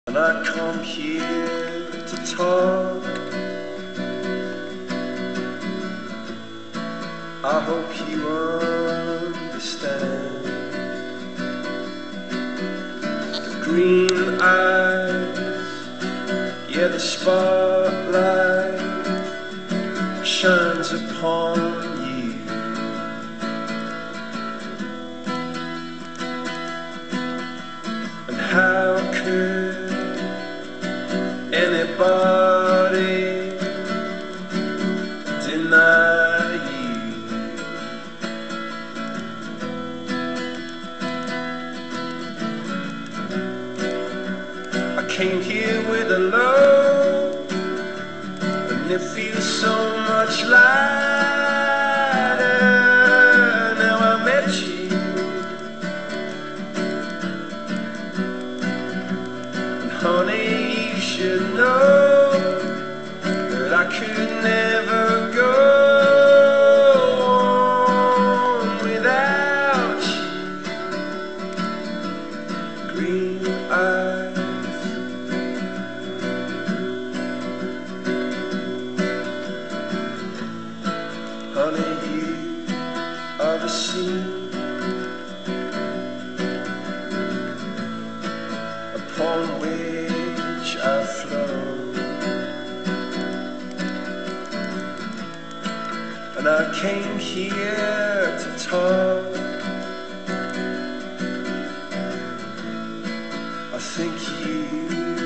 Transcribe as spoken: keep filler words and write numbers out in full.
And I come here to talk. I hope you understand. The green eyes, yeah, the spotlight shines upon you. And how could anybody deny you? I came here with a load, and it feels so much lighter now I met you. And honey, you should know that I could never go on without you. Green eyes, honey, you are the sea upon which I flow. And I came here to talk. I think you